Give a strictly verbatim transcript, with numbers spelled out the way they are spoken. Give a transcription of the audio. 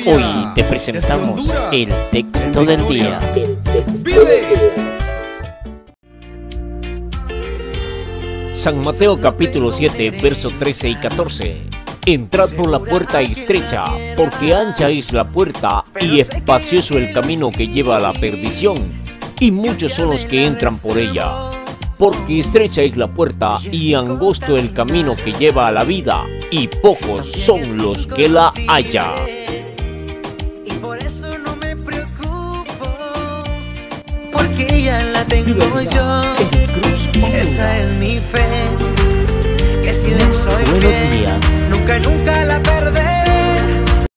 Hoy te presentamos el texto del día. San Mateo capítulo siete, versos trece y catorce. Entrad por la puerta estrecha, porque ancha es la puerta y espacioso el camino que lleva a la perdición, y muchos son los que entran por ella. Porque estrecha es la puerta y angosto el camino que lleva a la vida, y pocos son los que la hallan. Y por eso no me preocupo, porque ya la tengo yo. Esa es mi fe, que si le soy Buenos fiel, días. nunca, nunca la perderé.